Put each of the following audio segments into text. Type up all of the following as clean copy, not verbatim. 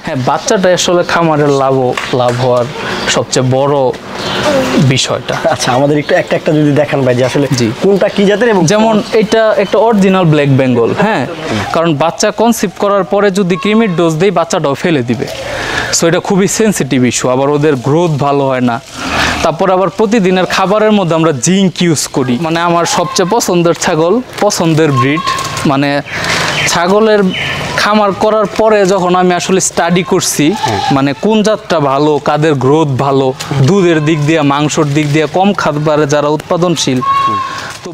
হ্যাঁ, বাচ্চাটা আসলে খামারের লাভ হওয়ার সবচেয়ে বড় বিষয়টা। আচ্ছা, আমাদের একটু একটা যদি দেখান ভাই যে আসলে কোনটা কি জাতের, এবং যেমন এটা একটা অরিজিনাল ব্ল্যাক বেঙ্গল। হ্যাঁ, কারণ বাচ্চা কনসিভ করার পরে যদি ক্রিমির ডোজ দেই বাচ্চাটাও ফেলে দিবে, সো এটা খুবই সেন্সিটিভ ইস্যু। আবার ওদের গ্রোথ ভালো হয় না। তারপর আবার প্রতিদিনের খাবারের মধ্যে আমরা জিঙ্ক ইউজ করি। মানে আমার সবচেয়ে পছন্দের ছাগল, পছন্দের ব্রিড। মানে ছাগলের খামার করার পরে যখন আমি আসলে স্টাডি করছি, মানে কোন জাতটা ভালো, কাদের গ্রোথ ভালো, দুধের দিক দিয়ে, মাংসর দিক দিয়ে, কম খাবারে যারা উৎপাদনশীল। তো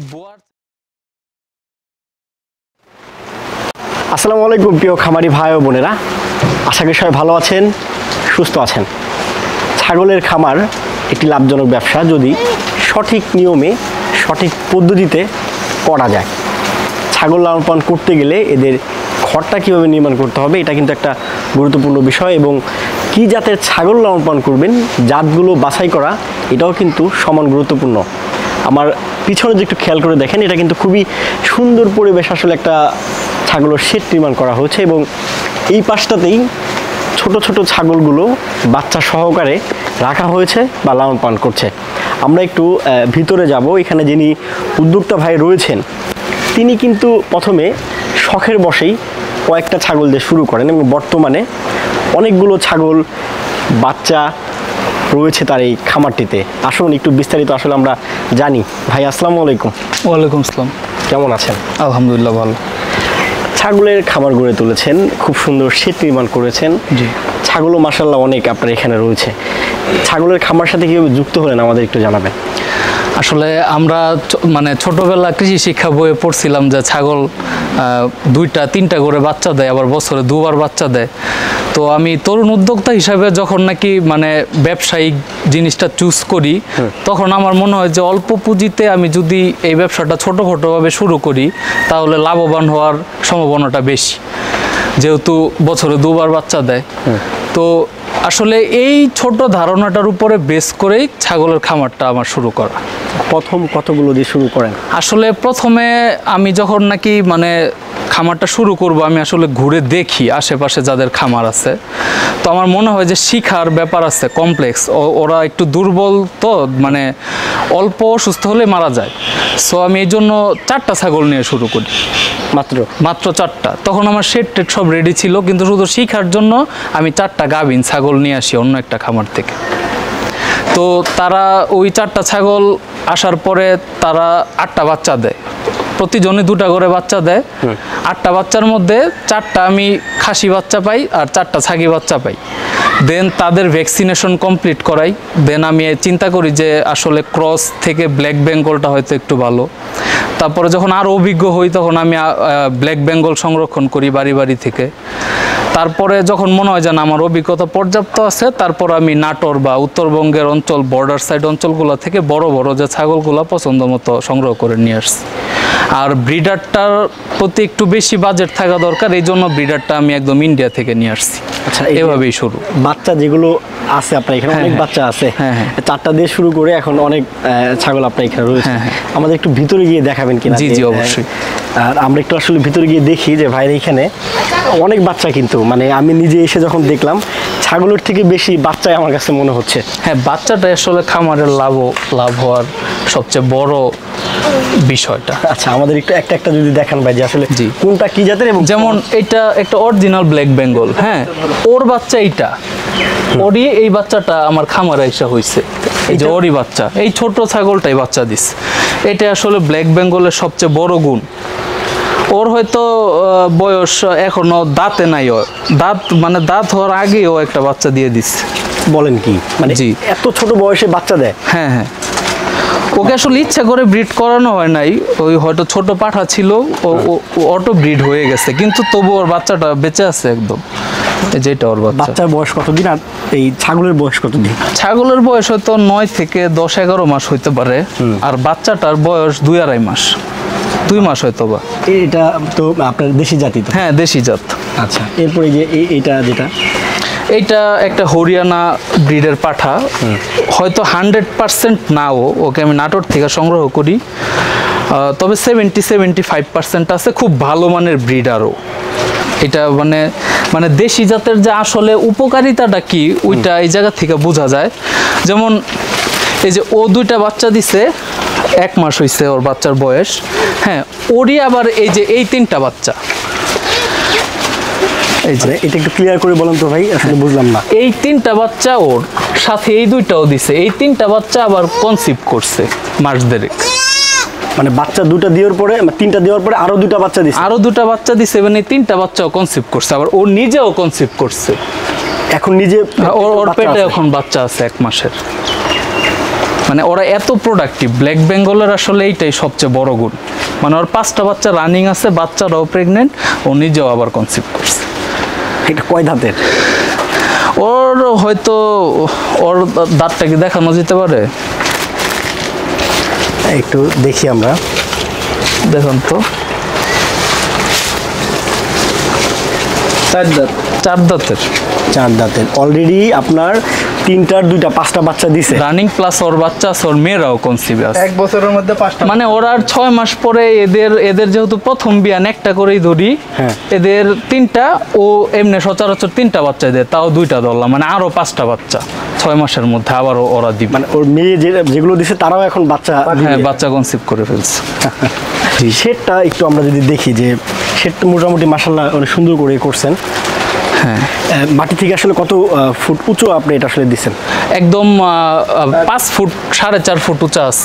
আসসালামু আলাইকুম প্রিয় খামারি ভাই ও বোনেরা, আশা করি সবাই ভালো আছেন, সুস্থ আছেন। ছাগলের খামার একটি লাভজনক ব্যবসা যদি সঠিক নিয়মে, সঠিক পদ্ধতিতে করা যায়। ছাগল লালন পালন করতে গেলে এদের ঘরটা কীভাবে নির্মাণ করতে হবে, এটা কিন্তু একটা গুরুত্বপূর্ণ বিষয়। এবং কী জাতের ছাগল লালন পালন করবেন, জাতগুলো বাছাই করা, এটাও কিন্তু সমান গুরুত্বপূর্ণ। আমার পিছনে যে একটু খেয়াল করে দেখেন, এটা কিন্তু খুবই সুন্দর পরিবেশ, আসলে একটা ছাগলের শেড নির্মাণ করা হয়েছে। এবং এই পাশটাতেই ছোট ছোট ছাগলগুলো বাচ্চা সহকারে রাখা হয়েছে বা লালন পালন করছে। আমরা একটু ভিতরে যাব। এখানে যিনি উদ্যোক্তা ভাই রয়েছেন, তিনি কিন্তু প্রথমে শখের বশেই কয়েকটা ছাগল দিয়ে শুরু করেন এবং বর্তমানে অনেকগুলো ছাগল বাচ্চা রয়েছে তার এই খামারটিতে। আসুন একটু বিস্তারিত আসলে আমরা জানি। ভাই আসসালামু আলাইকুম। ওয়ালাইকুম আসসালাম। কেমন আছেন? আলহামদুলিল্লাহ ভালো। ছাগলের খামার গড়ে তুলেছেন, খুব সুন্দর শেড নির্মাণ করেছেন। জি। ছাগলও মাশাআল্লাহ অনেক আপনার এখানে রয়েছে। ছাগলের খামার সাথে কীভাবে যুক্ত হলেন আমাদের একটু জানাবেন। আসলে আমরা মানে ছোটবেলা কৃষি শিক্ষা বইয়ে পড়ছিলাম যে ছাগল 2-3টা করে বাচ্চা দেয়, আবার বছরে 2বার বাচ্চা দেয়। তো আমি তরুণ উদ্যোক্তা হিসাবে যখন নাকি মানে ব্যবসায়িক জিনিসটা চুজ করি, তখন আমার মনে হয় যে অল্প পুঁজিতে আমি যদি এই ব্যবসাটা ছোটোখাটোভাবে শুরু করি তাহলে লাভবান হওয়ার সম্ভাবনাটা বেশি, যেহেতু বছরে 2বার বাচ্চা দেয়। তো আসলে এই ছোট ধারণাটার উপরে বেস করেই ছাগলের খামারটা আমার শুরু করা। প্রথম কতগুলো দিয়ে শুরু করেন? আসলে প্রথমে আমি যখন নাকি মানে খামারটা শুরু করব, আমি আসলে ঘুরে দেখি আশেপাশে যাদের খামার আছে। তো আমার মনে হয় যে শিখার ব্যাপার আছে, কমপ্লেক্স। ওরা একটু দুর্বল, তো মানে অল্প অসুস্থ হলে মারা যায়। সো আমি এই জন্য 4টা ছাগল নিয়ে শুরু করি। মাত্র 4টা। তখন আমার শেড টেড সব রেডি ছিল, কিন্তু শুধু শিখার জন্য আমি 4টা গাভীন ছাগল নিয়ে আসি অন্য একটা খামার থেকে। তো তারা ওই 4টা ছাগল আসার পরে তারা 8টা বাচ্চা দেয়, প্রতিজনে 2টা করে বাচ্চা দেয়। 8টা বাচ্চার মধ্যে 4টা আমি খাসি বাচ্চা পাই আর 4টা ছাগি বাচ্চা পাই। দেন তাদের ভ্যাকসিনেশন কমপ্লিট করাই। দেন আমি চিন্তা করি যে আসলে ক্রস থেকে ব্ল্যাক বেঙ্গলটা হয়তো একটু ভালো। তারপরে যখন আরও অভিজ্ঞ হই তখন আমি ব্ল্যাক বেঙ্গল সংরক্ষণ করি বাড়ি থেকে। তারপরে যখন মনে হয় যে না আমার অভিজ্ঞতা পর্যাপ্ত আছে, তারপর আমি নাটোর বা উত্তরবঙ্গের অঞ্চল, বর্ডার সাইড অঞ্চলগুলো থেকে বড় বড় যে ছাগলগুলো পছন্দ মতো সংগ্রহ করে নিয়ে আসছি। আর ব্রিডারটার প্রতি একটু বেশি বাজেট থাকা দরকার, এই জন্য ব্রিডারটা আমি একদম ইন্ডিয়া থেকে নিয়ে আসছি। আচ্ছা, এভাবেই শুরু। বাচ্চা যেগুলো আছে আপনার এখানে, অনেক বাচ্চা আছে। 4টা দিয়ে শুরু করে এখন অনেক ছাগল আপনার এখানে রয়েছে। আমাদের একটু ভিতরে গিয়ে দেখাবেন কিনা? জি জি, অবশ্যই। আর আমরা একটু আসলে ভিতরে গিয়ে দেখি যে ভাইয়ের এখানে অনেক বাচ্চা, কিন্তু মানে আমি নিজে এসে যখন দেখলাম ছাগলের থেকে বেশি বাচ্চাই আমার কাছে মনে হচ্ছে। হ্যাঁ, বাচ্চাটা আসলে খামারের লাভ হওয়ার সবচেয়ে বড় বিষয়টা। আচ্ছা, আমাদের একটু একটা যদি দেখান ভাই যে আসলে কোনটা কি জাতের, এবং যেমন এটা একটা অরিজিনাল ব্ল্যাক বেঙ্গল। হ্যাঁ, ওর বাচ্চা এইটা, ওরই এই বাচ্চাটা আমার খামারে এসে হয়েছে। এই যে ওরই বাচ্চা, এই ছোট ছাগলটাই বাচ্চা দিস। এটা আসলে ব্ল্যাক বেঙ্গলের সবচেয়ে বড় গুণ। ওর হয়তো বয়স এখনো দাঁতে নাই, ওর দাঁত হওয়ার আগেই ও একটা বাচ্চা দিয়ে দিচ্ছে। বলেন কি? মানে জি, এত ছোট বয়সে বাচ্চা দেয়? হ্যাঁ হ্যাঁ। ওকে আসলে ইচ্ছা করে ব্রিড করানো হয় নাই, ওই হয়তো ছোট পাঠা ছিল, অটো ব্রিড হয়ে গেছে, কিন্তু তবু ওর বাচ্চাটা বেঁচে আছে একদম। যেটা ওর বাচ্চার বয়স কতদিন আর এই ছাগলের বয়স কতদিন? ছাগলের বয়স হয়তো 9 থেকে 10-11 মাস হইতে পারে, আর বাচ্চাটার বয়স 2-2.5 মাস, 2 মাস হয়তো বা। এটা তো আপনার দেশি জাতি তো? হ্যাঁ, দেশি জাত। আচ্ছা, এরপরে যে এইটা যেটা, এইটা একটা হরিয়ানা ব্রিডের পাঠা, হয়তো 100% নাও, ওকে আমি নাটোর থেকে সংগ্রহ করি, তবে 70-75% আছে। খুব ভালো মানের ব্রিড। আরও এটা মানে মানে দেশি জাতের যে আসলে উপকারিতাটা কি ওইটা এই জায়গা থেকে বোঝা যায়। যেমন এই যে ও 2টা বাচ্চা দিছে, 1 মাস হয়েছে ওর বাচ্চার বয়স। হ্যাঁ, ওরই আবার এই যে এই 3টা বাচ্চা, এই যে এটা একটু ক্লিয়ার করে বলেন তো ভাই, আসলে বুঝলাম না। এই 3টা বাচ্চা ওর সাথে এই 2টাও দিছে, এই 3টা বাচ্চা আবার কনসিভ করছে মাস দেড়েক। মানে বাচ্চা 2টা দেওয়ার পরে 3টা দেওয়ার পরে আরো 2টা বাচ্চা দিছে, আরো 2টা বাচ্চা দিছে, মানে 3টা বাচ্চাও কনসিভ করছে, আবার ও নিজেও কনসিভ করছে। এখন নিজে ওর পেটে এখন বাচ্চা আছে 1 মাসের। মানে ওরা এত প্রোডাক্টিভ, ব্ল্যাক বেঙ্গলের আসলে এইটাই সবচেয়ে বড় গুণ। মানে ওর 5টা বাচ্চা রানিং আছে, বাচ্চারাও প্রেগনেন্ট, ও নিজেও আবার কনসিভ করছে। এটা কয় দাঁতের? ওর হয়তো ওর দাঁতটা কি দেখানো যেতে পারে? একটু দেখি আমরা, দেখুন তো, 4 দাঁত, 4 দাঁতের। 4 দাঁতের। অলরেডি আপনার 3টার 2টা 5টা বাচ্চা দিছে রানিং, প্লাস ওর বাচ্চা আছে, ওর মেয়েরাও কনসিভ আছে। 1 বছরের মধ্যে 5টা। মানে ওরা আর 6 মাস পরে এদের যেহেতু প্রথম বিয়ান একটা করেই ধরি, হ্যাঁ। এদের 3টা, ও এমনি সচরাচর 3টা বাচ্চা দেয়, তাও 2টা ধরলাম, মানে আরো 5টা বাচ্চা 6 মাসের মধ্যে আবার ওরা দিবে। মানে ওর মেয়ে যেগুলো দিছে তারাও এখন বাচ্চা হ্যাঁ, বাচ্চা কনসিভ করে ফেলছে। শেডটা একটু আমরা যদি দেখি, যে শেডটা মোটামুটি মাশাআল্লাহ অনেক সুন্দর করে করছেন। হ্যাঁ, মাটি থেকে আসলে কত ফুট উঁচু আপনি এটা আসলে দিচ্ছেন? একদম 5 ফুট 4.5 ফুট উঁচা আছে।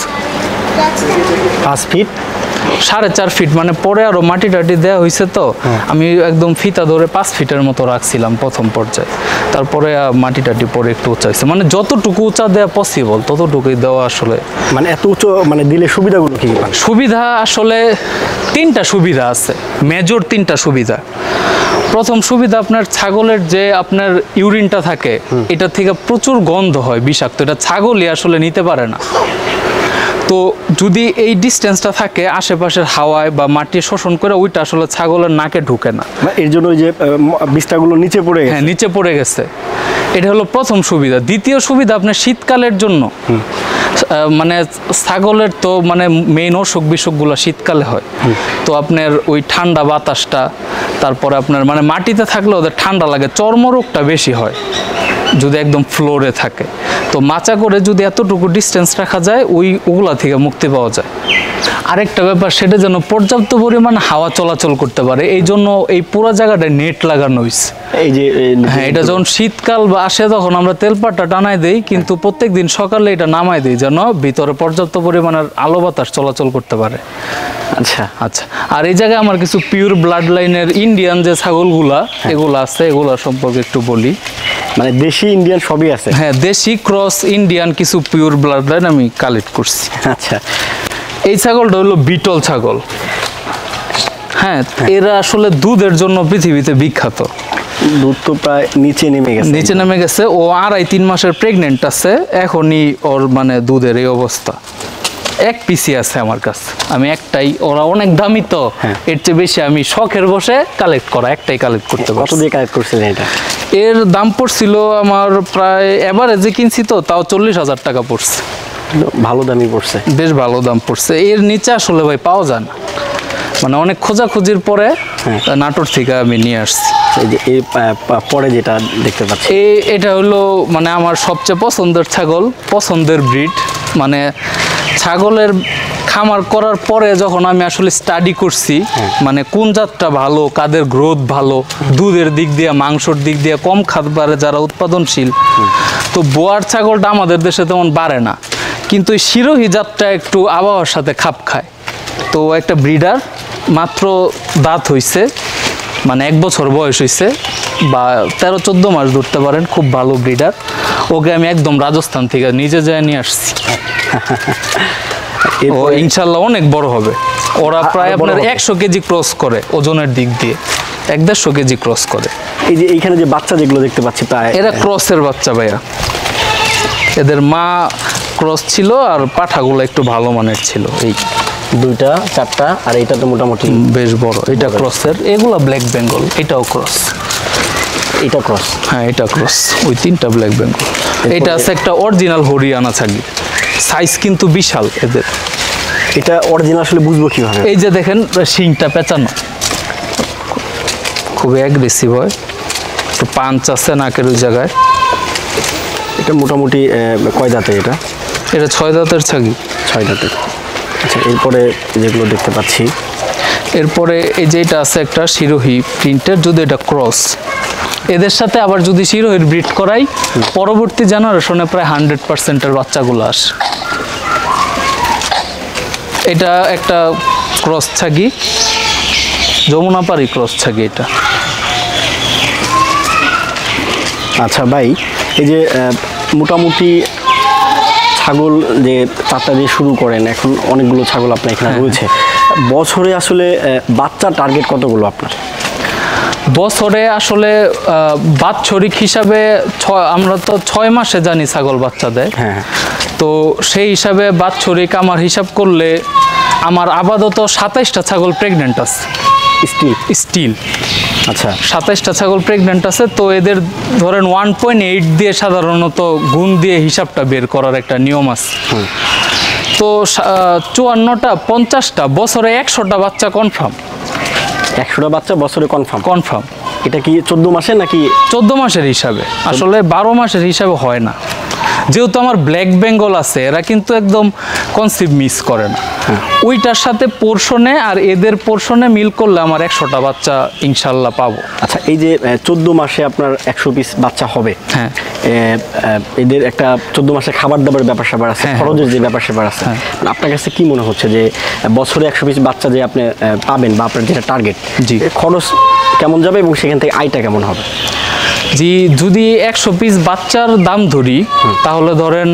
5 ফিট 4.5 ফিট, মানে পরে আরো মাটি টাটি দেওয়া হয়েছে তো, আমি একদম ফিতা ধরে 5 ফিটের মতো রাখছিলাম প্রথম পর্যায়ে। তারপরে মাটি টাটি পরে একটু উঁচা হয়েছে, মানে যতটুকু উঁচা দেওয়া পসিবল ততটুকুই দেওয়া আসলে। মানে এত উঁচু মানে দিলে সুবিধাগুলো কি? সুবিধা আসলে 3টা সুবিধা আছে, মেজর 3টা সুবিধা। প্রথম সুবিধা, আপনার ছাগলের যে আপনার ইউরিনটা থাকে, এটা থেকে প্রচুর গন্ধ হয় বিষাক্ত, এটা ছাগলই আসলে নিতে পারে না। তো যদি এই ডিস্টেন্সটা থাকে আশেপাশের হাওয়ায় বা মাটি শোষণ করে, ওইটা আসলে ছাগলের নাকে ঢুকে না। এর জন্য ওই যে বিস্তারগুলো নিচে পড়ে গেছে। হ্যাঁ, নিচে পড়ে গেছে, এটা হলো প্রথম সুবিধা। দ্বিতীয় সুবিধা, আপনার শীতকালের জন্য, মানে ছাগলের তো মানে মেইন অসুখ বিসুখগুলো শীতকালে হয়। তো আপনার ওই ঠান্ডা বাতাসটা, তারপরে আপনার মানে মাটিতে থাকলে ওদের ঠান্ডা লাগে, চর্মরোগটা বেশি হয় যদি একদম ফ্লোরে থাকে। তো মাচা করে যদি এতটুকু ডিস্টেন্স রাখা যায়, ওগুলা থেকে মুক্তি পাওয়া যায়। আরেকটা ব্যাপার, সেটা যেন পর্যাপ্ত পরিমাণ হাওয়া চলাচল করতে পারে, এই জন্য এই পুরো জায়গাটা নেট লাগানো হয়েছে। এই যে হ্যাঁ, এটা যখন শীতকাল বা আসে তখন আমরা তেলপাটটা টানাই দেই, কিন্তু প্রত্যেকদিন সকালে এটা নামাই দিই, যেন ভিতরে পর্যাপ্ত পরিমাণের আলো বাতাস চলাচল করতে পারে। আচ্ছা আচ্ছা, আর এই জায়গায় আমার কিছু পিওর ব্লাড লাইনের ইন্ডিয়ান যে ছাগলগুলা এগুলো আছে, এগুলা সম্পর্কে একটু বলি। মানে দেশি ইন্ডিয়ান সবই আছে? হ্যাঁ, দেশি ক্রস ইন্ডিয়ান কিছু পিওর ব্লাড লাইন আমি কালেক্ট করছি। আচ্ছা, এই ছাগলটা হলো বিটল ছাগল। হ্যাঁ, এরা আসলে দুধের জন্য পৃথিবীতে বিখ্যাত। দুধ তো প্রায় নিচে নেমে গেছে। ও 2.5-3 মাসের প্রেগনেন্ট আছে, এখনই ওর মানে দুধের এই অবস্থা। 1 পিসি আছে আমার কাছে, আমি একটাই, ওরা অনেক দামি তো, এর চেয়ে বেশি আমি শখের বসে কালেক্ট করা, একটাই কালেক্ট করতে পারছি। কত দিয়ে কালেক্ট করছিলেন এটা? এর দাম পড়ছিল আমার প্রায়, এভারেজে কিনছি তো, তাও 40,000 টাকা পড়ছে। ভালো দামই পড়ছে, বেশ ভালো দাম পড়ছে। এর নিচে আসলে ভাই পাওয়া যায় না, মানে অনেক খোঁজাখুঁজির পরে নাটোর থেকে আমি নিয়ে আসছি। এই যে এই পরে যেটা দেখতে পাচ্ছি, এটা হলো মানে আমার সবচেয়ে পছন্দের ছাগল, পছন্দের ব্রিড। মানে ছাগলের খামার করার পরে যখন আমি আসলে স্টাডি করছি, মানে কোন জাতটা ভালো, কাদের গ্রোথ ভালো, দুধের দিক দিয়ে, মাংসর দিক দিয়ে, কম খাবারে যারা উৎপাদনশীল, তো বোয়ার ছাগলটা আমাদের দেশে তেমন বাড়ে না, কিন্তু এই শিরোহী জাতটা একটু আবহাওয়ার সাথে খাপ খায়। তো একটা ব্রিডার, মাত্র দাঁত হইছে, মানে 1 বছর বয়স হয়েছে, বা 13-14 মাস ধরতে পারেন, খুব ভালো ব্রিডার। ওকে আমি একদম রাজস্থান থেকে নিজে যায় নিয়ে আসছি। ও ইনশাল্লাহ অনেক বড় হবে। ওরা প্রায় আপনার 100 কেজি ক্রস করে ওজনের দিক দিয়ে, 150 কেজি ক্রস করে। এই যে এইখানে যে বাচ্চা যেগুলো দেখতে পাচ্ছি, প্রায় এরা ক্রসের বাচ্চা ভাইয়া। এদের মা ক্রস ছিল, আর পাঠাগুলো একটু ভালো মানের ছিল। এই 2টা 4টা, আর এইটা তো মোটামুটি বেশ বড়। এটা ক্রসের, এগুলা ব্ল্যাক বেঙ্গল, এটাও ক্রস। এটা ক্রস? হ্যাঁ, এটা ক্রস। ওই 3টা ব্ল্যাক বেঙ্গল। এটা আছে একটা অরিজিনাল হরিয়ানা ছাগল, সাইজ কিন্তু বিশাল এদের। এটা অরিজিনাল আসলে বুঝবো কিভাবে? এই যে দেখেন শিংটা পেঁচানো, খুবই অ্যাগ্রেসিভ হয়, একটু পাঞ্চ আছে নাকের ওই জায়গায়। এটা মোটামুটি কয় দাঁতের এটা? এটা 6 দাঁতের ছাগি। 6 দাঁতের। আচ্ছা, এরপরে যেগুলো দেখতে পাচ্ছি, এরপরে এই যে এটা আছে একটা শিরোহী প্রিন্টের, যদি এটা ক্রস, এদের সাথে আবার যদি শিরোহীর ব্রিড করাই পরবর্তী জেনারেশনে প্রায় 100%-এর বাচ্চাগুলো আসে। এটা একটা ক্রস ছাগি, যমুনাপাড়ি ক্রস ছাগি এটা। আচ্ছা ভাই, এই যে মোটামুটি ছাগল যে চারটা দিয়ে শুরু করেন, এখন অনেকগুলো ছাগল আপনার এখানে রয়েছে, বছরে আসলে বাচ্চা টার্গেট কতগুলো আপনার? বছরে আসলে বাৎসরিক হিসাবে আমরা তো 6 মাসে জানি ছাগল বাচ্চা দেয়। হ্যাঁ, তো সেই হিসাবে বাৎসরিক আমার হিসাব করলে আমার আপাতত 27টা ছাগল প্রেগনেন্ট আছে। স্টিল আচ্ছা, 27টা ছাগল প্রেগনেন্ট আছে। তো এদের ধরেন 1.8 দিয়ে সাধারণত গুণ দিয়ে হিসাবটা বের করার একটা নিয়ম আছে। তো 54টা 50টা বছরে 100টা বাচ্চা কনফার্ম। 100টা বাচ্চা বছরে কনফার্ম। এটা কি 14 মাসে নাকি? 14 মাসের হিসাবে, আসলে 12 মাসের হিসাবে হয় না। যেহেতু আমার ব্ল্যাক বেঙ্গল আছে, এরা কিন্তু একদম কনসিভ মিস করে না। ওইটার সাথে পোর্শনে আর এদের পোর্শনে মিল করলে আমার 100টা বাচ্চা ইনশাল্লাহ পাবো। আচ্ছা, এই যে 14 মাসে আপনার 100 পিস বাচ্চা হবে, হ্যাঁ, এদের একটা 14 মাসে খাবার দাবার ব্যাপার স্যাপার আছে, খরচের যে ব্যাপার স্যাপার আছে, আপনার কাছে কি মনে হচ্ছে যে বছরে 100 পিস বাচ্চা যে আপনি পাবেন বা আপনার যেটা টার্গেট, জি, খরচ কেমন যাবে এবং সেখান থেকে আয়টা কেমন হবে? জি, যদি 100 পিস বাচ্চার দাম ধরি তাহলে ধরেন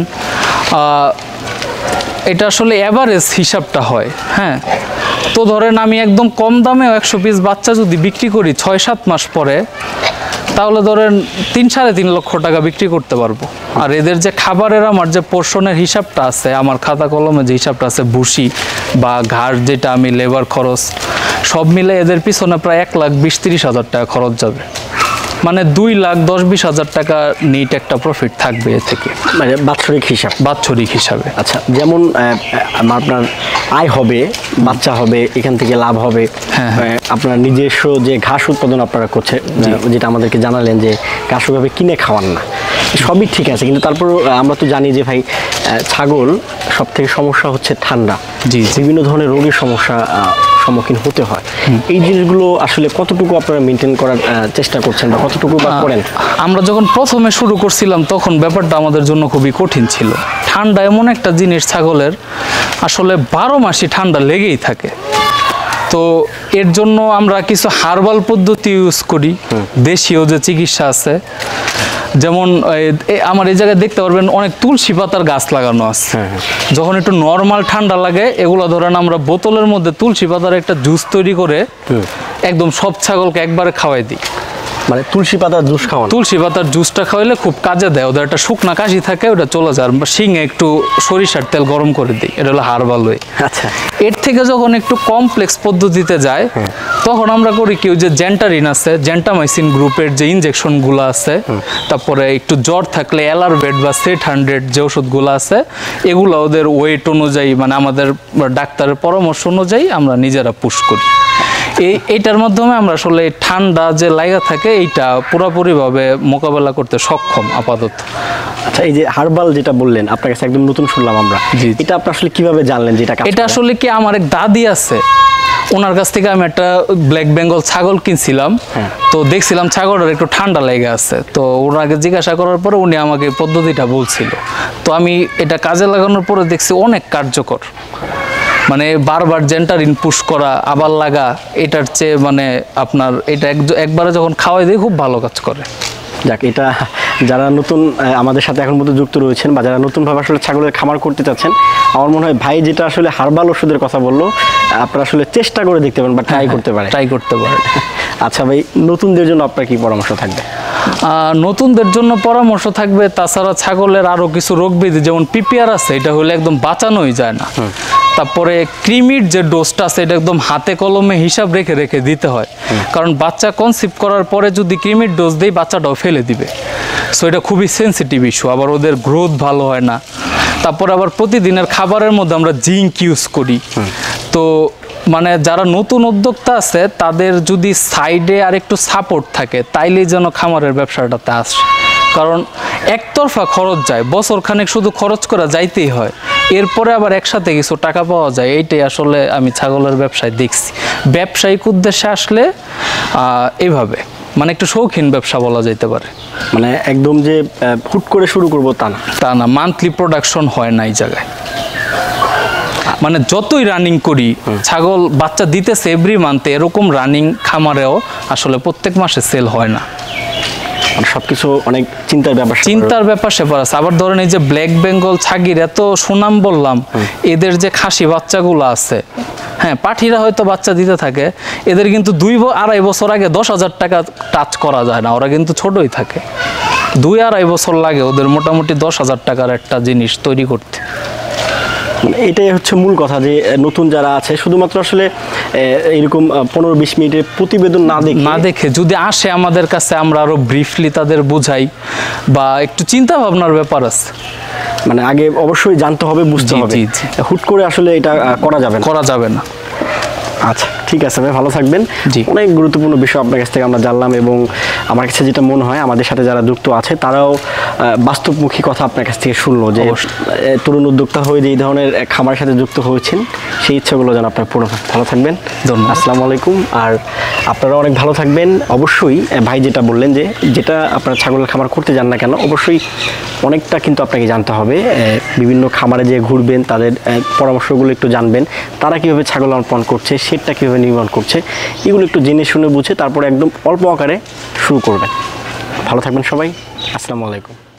এটা আসলে এভারেজ হিসাবটা হয়। হ্যাঁ, তো ধরেন আমি একদম কম দামেও 100 পিস বাচ্চা যদি বিক্রি করি 6-7 মাস পরে, তাহলে ধরেন 3-3.5 লক্ষ টাকা বিক্রি করতে পারবো। আর এদের যে খাবারের আমার যে পোর্শনের হিসাবটা আছে, আমার খাতা কলমে যে হিসাবটা আছে, ভুসি বা ঘাড় যেটা আমি লেবার খরচ সব মিলে এদের পিছনে প্রায় 1,20,000-30,000 টাকা খরচ যাবে। মানে 2,10,20,000 টাকা নিট একটা প্রফিট থাকবে এ থেকে, মানে বাৎসরিক হিসাবে। আচ্ছা, যেমন আপনার আয় হবে, বাচ্চা হবে, এখান থেকে লাভ হবে, আপনার নিজস্ব যে ঘাস উৎপাদন আপনারা করছে, যেটা আমাদেরকে জানালেন যে ঘাস ওইভাবে কিনে খাওয়ান না, সবই ঠিক আছে, কিন্তু তারপর আমরা তো জানি যে ভাই ছাগল সব থেকে সমস্যা হচ্ছে ঠান্ডা, বিভিন্ন ধরনের রোগের সম্মুখীন হতে হয়। এই জিনিসগুলো আসলে কতটুকু আপনারা মেনটেন করার চেষ্টা করছেন বা কতটুকু বা করেন? আমরা যখন প্রথমে শুরু করছিলাম তখন ব্যাপারটা আমাদের জন্য খুবই কঠিন ছিল। ঠান্ডা এমন একটা জিনিস ছাগলের, আসলে 12 মাসই ঠান্ডা লেগেই থাকে। তো এর জন্য আমরা কিছু হার্বাল পদ্ধতি ইউজ করি, দেশীয় যে চিকিৎসা আছে, যেমন আমার এই জায়গায় দেখতে পারবেন অনেক তুলসী পাতার গাছ লাগানো আছে। যখন একটু নর্মাল ঠান্ডা লাগে, এগুলো ধরেন আমরা বোতলের মধ্যে তুলসী পাতার একটা জুস তৈরি করে একদম সব ছাগলকে একবারে খাওয়াই দিই। মানে তুলসী পাতার জুস খাওয়ান? তুলসী পাতার জুসটা খাওয়াইলে খুব কাজে দেয়, ওদের একটা শুকনা কাশি থাকে, ওটা চলে যায়। শিঙে একটু সরিষার তেল গরম করে দিই, এটা হলো হার্বাল ওয়ে। আচ্ছা, এর থেকে যখন একটু কমপ্লেক্স পদ্ধতিতে যায় তখন আমরা করি কি, ওই যে জেন্টারিন আছে, জেন্টামাইসিন গ্রুপের যে ইনজেকশনগুলো আছে, তারপরে একটু জ্বর থাকলে অ্যালারবেট বা সেট 100 যে ওষুধগুলো আছে, এগুলো ওদের ওয়েট অনুযায়ী, মানে আমাদের ডাক্তারের পরামর্শ অনুযায়ী আমরা নিজেরা পুশ করি। এইটার মাধ্যমে আমরা আসলে ঠান্ডা যে লাগা থাকে এইটা পুরোপুরিভাবে মোকাবেলা করতে সক্ষম আপাতত। আচ্ছা, এই যে হার্বাল যেটা বললেন, আপনার কাছে একদম নতুন শুনলাম আমরা, এটা আপনি আসলে কিভাবে জানলেন যে এটা আসলে কি, আমার এক দাদি আছে, ওনার কাছ থেকে আমি একটা ব্ল্যাক বেঙ্গল ছাগল কিনছিলাম। তো দেখছিলাম ছাগলের একটু ঠান্ডা লেগে আছে, তো ওনাকে জিজ্ঞাসা করার পরে উনি আমাকে পদ্ধতিটা বলছিল। তো আমি এটা কাজে লাগানোর পরে দেখছি অনেক কার্যকর। মানে বারবার জেন্টারিন পুশ করা আবার লাগা, এটার চেয়ে মানে আপনার এটা একবারে যখন খাওয়াই দিই খুব ভালো কাজ করে। যাক, এটা যারা নতুন আমাদের সাথে এখন পর্যন্ত যুক্ত রয়েছেন বা যারা নতুনভাবে আসলে ছাগলের খামার করতে চাচ্ছেন, আমার মনে হয় ভাই যেটা আসলে হার্বাল ওষুধের কথা বললো, আপনারা আসলে চেষ্টা করে দেখতে পারেন বা ট্রাই করতে পারেন। আচ্ছা ভাই, নতুনদের জন্য আপনার কি পরামর্শ থাকবে? নতুনদের জন্য পরামর্শ থাকবে, তাছাড়া ছাগলের আরো কিছু রোগ ব্যাধি যেমন পিপিআর আছে, এটা হলে একদম বাঁচানোই যায় না। তারপরে কৃমির যে ডোজটা আছে, এটা একদম হাতে কলমে হিসাব রেখে রেখে দিতে হয়, কারণ বাচ্চা কনসিভ করার পরে যদি কৃমির ডোজ দেই বাচ্চাটাও ফেলে দিবে। সো এটা খুবই সেন্সিটিভ ইস্যু, আবার ওদের গ্রোথ ভালো হয় না। তারপর আবার প্রতিদিনের খাবারের মধ্যে আমরা জিঙ্ক ইউজ করি, তো মানে যারা নতুন উদ্যোক্তা আছে তাদের যদি সাইডে আর একটু সাপোর্ট থাকে তাইলেই যেন খামারের ব্যবসাটাতে আসে, কারণ একতরফা খরচ যায়, বছর খানেক শুধু খরচ করা যাইতেই হয়, এরপরে আবার একসাথে কিছু টাকা পাওয়া যায়। এইটাই আসলে আমি ছাগলের ব্যবসায় দেখছি। ব্যবসায়িক উদ্দেশ্যে আসলে এইভাবে মানে একটু শৌখিন ব্যবসা বলা যেতে পারে। মানে একদম যে হুট করে শুরু করব তা না, মান্থলি প্রোডাকশন হয় না এই জায়গায়। মানে যতই রানিং করি, ছাগল বাচ্চা দিতেছে এভরি মান্থে, এরকম রানিং খামারেও আসলে প্রত্যেক মাসে সেল হয় না। সবকিছু অনেক চিন্তার ব্যাপার সেপার আছে। আবার ধরেন এই যে ব্ল্যাক বেঙ্গল ছাগির এত সুনাম বললাম, এদের যে খাসি বাচ্চাগুলো আছে, হ্যাঁ পাঠিরা হয়তো বাচ্চা দিতে থাকে, এদের কিন্তু 2-2.5 বছর আগে 10,000 টাকা টাচ করা যায় না, ওরা কিন্তু ছোটই থাকে। 2-2.5 বছর লাগে ওদের মোটামুটি 10,000 টাকার একটা জিনিস তৈরি করতে। এটাই হচ্ছে মূল কথা, যে নতুন যারা আছে শুধুমাত্র আসলে এরকম 15-20 মিনিটের প্রতিবেদন না দেখে যদি আসে আমাদের কাছে, আমরা আরো ব্রিফলি তাদের বুঝাই, বা একটু চিন্তা ভাবনার ব্যাপার আছে। মানে আগে অবশ্যই জানতে হবে, বুঝতে হবে, হুট করে আসলে এটা করা যাবে না। আচ্ছা ঠিক আছে ভাই, ভালো থাকবেন। অনেক গুরুত্বপূর্ণ বিষয় আপনার কাছ থেকে আমরা জানলাম, এবং আমার কাছে যেটা মনে হয় আমাদের সাথে যারা যুক্ত আছে তারাও বাস্তবমুখী কথা আপনার কাছ থেকে শুনলো, যে তরুণ উদ্যোক্তা হয়ে যে এই ধরনের খামারের সাথে যুক্ত হয়েছেন, সেই ইচ্ছাগুলো যেন আপনার পুরো। ভালো থাকবেন, আসসালামু আলাইকুম। আর আপনারা অনেক ভালো থাকবেন। অবশ্যই ভাই যেটা বললেন, যে যেটা আপনারা ছাগলের খামার করতে যান না কেন, অবশ্যই অনেকটা কিন্তু আপনাকে জানতে হবে। বিভিন্ন খামারে যে ঘুরবেন, তাদের পরামর্শগুলো একটু জানবেন, তারা কীভাবে ছাগল লালন পালন করছে, সেটা কীভাবে নির্মাণ করছে, এগুলো একটু জেনে শুনে বুঝে তারপরে একদম অল্প আকারে শুরু করবেন। ভালো থাকবেন সবাই, আসসালামু আলাইকুম।